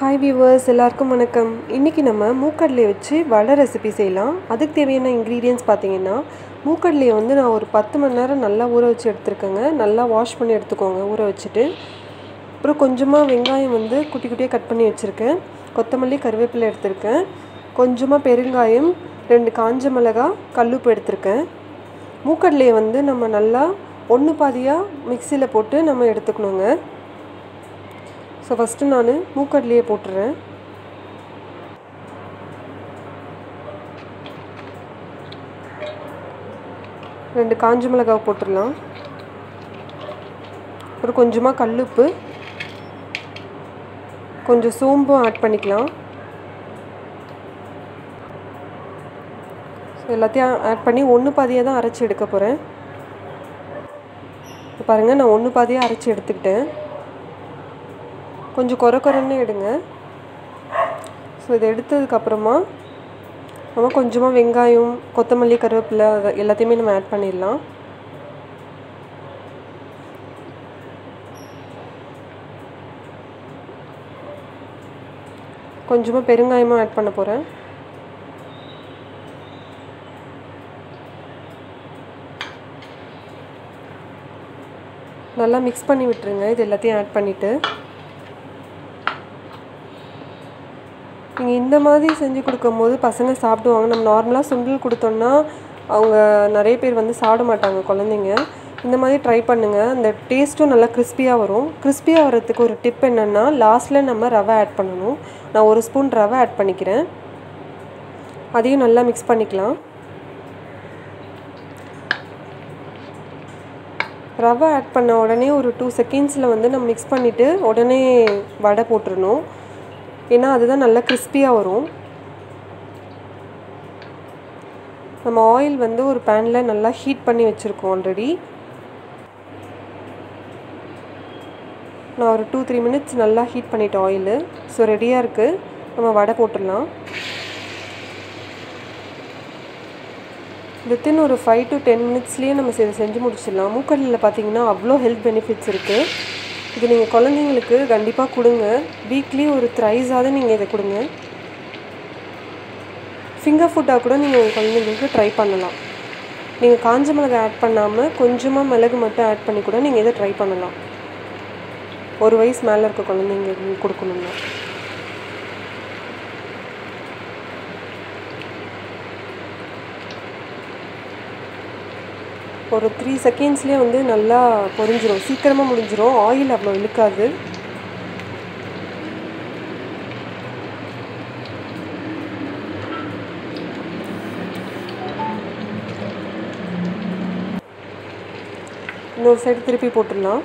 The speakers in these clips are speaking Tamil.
ஹாய் வியூவர்ஸ், எல்லாருக்கும் வணக்கம். இன்றைக்கி நம்ம மூக்கடலையை வச்சு வடை ரெசிபி செய்யலாம். அதுக்கு தேவையான இன்க்ரீடியன்ட்ஸ் பார்த்திங்கன்னா, மூக்கடலையை நான் ஒரு 10 மணி நேரம் நல்லா ஊற வச்சு எடுத்துருக்கேங்க. நல்லா வாஷ் பண்ணி எடுத்துக்கோங்க ஊற வச்சுட்டு. அப்புறம் கொஞ்சமாக வெங்காயம் குட்டி குட்டியாக கட் பண்ணி வச்சுருக்கேன். கொத்தமல்லி, கருவேப்பிலை எடுத்திருக்கேன். கொஞ்சமாக பெருங்காயம், 2 காஞ்ச மிளகா, கல்லுப்பு எடுத்திருக்கேன். மூக்கடலையை நம்ம நல்லா ஒன்று பாதியாக மிக்சியில் போட்டு நம்ம எடுத்துக்கணுங்க. ஸோ ஃபஸ்ட்டு நான் மூக்கடலையை போட்டுறேன். ரெண்டு காஞ்ச மிளகாவை போட்டுடலாம். அப்புறம் கொஞ்சமாக கல்லுப்பு, கொஞ்சம் சோம்பும் ஆட் பண்ணிக்கலாம். ஸோ எல்லாத்தையும் ஆட் பண்ணி ஒன்று பாதியாக தான் அரைச்சி எடுக்க போகிறேன். பாருங்கள், நான் ஒன்று பாதியாக அரைச்சி எடுத்துக்கிட்டேன். கொஞ்சம் கொரன்னு எடுங்க. ஸோ இதை எடுத்ததுக்கப்புறமா நம்ம கொஞ்சமாக வெங்காயம், கொத்தமல்லி, கருவேப்பிலை எல்லாத்தையுமே நம்ம ஆட் பண்ணிடலாம். கொஞ்சமாக பெருங்காயமாக ஆட் பண்ண போகிறேன். நல்லா மிக்ஸ் பண்ணி விட்டுருங்க. இது எல்லாத்தையும் ஆட் பண்ணிவிட்டு நீங்கள் இந்த மாதிரி செஞ்சு கொடுக்கும்போது பசங்க சாப்பிடுவாங்க. நம்ம நார்மலாக சுண்டல் கொடுத்தோன்னா அவங்க நிறைய பேர் சாப்பிட மாட்டாங்க குழந்தைங்க. இந்த மாதிரி ட்ரை பண்ணுங்கள். அந்த டேஸ்ட்டும் நல்லா கிறிஸ்பியாக வரும். கிறிஸ்பியாக வரதுக்கு ஒரு டிப் என்னென்னா, லாஸ்ட்டில் நம்ம ரவை ஆட் பண்ணணும். நான் 1 ஸ்பூன் ரவை ஆட் பண்ணிக்கிறேன். அதையும் நல்லா மிக்ஸ் பண்ணிக்கலாம். ரவை ஆட் பண்ண உடனே ஒரு 2 செகண்ட்ஸில் நம்ம மிக்ஸ் பண்ணிவிட்டு உடனே வடை போட்டுடணும். ஏன்னா அதுதான் நல்லா கிறிஸ்பியாக வரும். நம்ம ஆயில் ஒரு பேனில் நல்லா ஹீட் பண்ணி வச்சுருக்கோம் ஆல்ரெடி. நான் ஒரு 2-3 மினிட்ஸ் நல்லா ஹீட் பண்ணிட்டேன் ஆயிலு. ஸோ ரெடியாக இருக்குது. நம்ம வடை போட்டுடலாம். வித்தின் ஒரு 5 to 10 மினிட்ஸ்லேயே நம்ம இதை செஞ்சு முடிச்சிடலாம். மூக்கடலையில் பார்த்திங்கன்னா அவ்வளோ ஹெல்த் பெனிஃபிட்ஸ் இருக்குது. இது நீங்கள் குழந்தைங்களுக்கு கண்டிப்பாக கொடுங்க. வீக்லி ஒரு த்ரைஸாவது நீங்கள் இதை கொடுங்க. ஃபிங்கர் ஃபுட்டாக கூட நீங்கள் உங்கள் குழந்தைங்களுக்கு ட்ரை பண்ணலாம். நீங்கள் காஞ்ச மிளகாய் ஆட் பண்ணாமல் கொஞ்சமாக மிளகு மட்டும் ஆட் பண்ணி கூட நீங்கள் இதை ட்ரை பண்ணலாம். 1 வயசு மேலே இருக்க குழந்தைங்களுக்கு கொடுக்கணும்னா. ஒரு 3 செகண்ட்ஸ்லேயே நல்லா பொரிஞ்சிடும். சீக்கிரமாக முடிஞ்சிடும். ஆயில் அவ்வளோ இழுக்காது. இன்னொரு சைடு திருப்பி போட்டுடலாம்.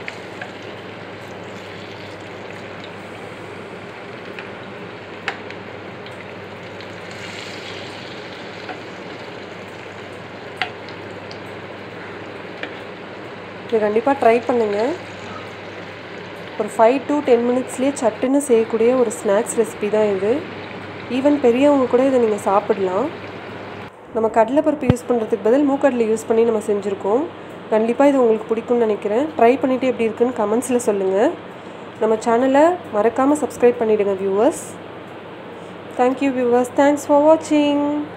இது கண்டிப்பாக ட்ரை பண்ணுங்கள். ஒரு 5 to 10 மினிட்ஸ்லேயே சட்டுன்னு செய்யக்கூடிய ஒரு ஸ்நாக்ஸ் ரெசிபி தான் இது. ஈவன் பெரியவங்க கூட இதை நீங்கள் சாப்பிடலாம். நம்ம கடலைப்பருப்பு யூஸ் பண்ணுறதுக்கு பதில் மூக்கடலை யூஸ் பண்ணி நம்ம செஞ்சுருக்கோம். கண்டிப்பாக இது உங்களுக்கு பிடிக்கும்னு நினைக்கிறேன். ட்ரை பண்ணிவிட்டு எப்படி இருக்குன்னு கமெண்ட்ஸில் சொல்லுங்கள். நம்ம சேனலை மறக்காமல் சப்ஸ்கிரைப் பண்ணிவிடுங்க viewers. Thank you viewers. Thanks for வாட்சிங்.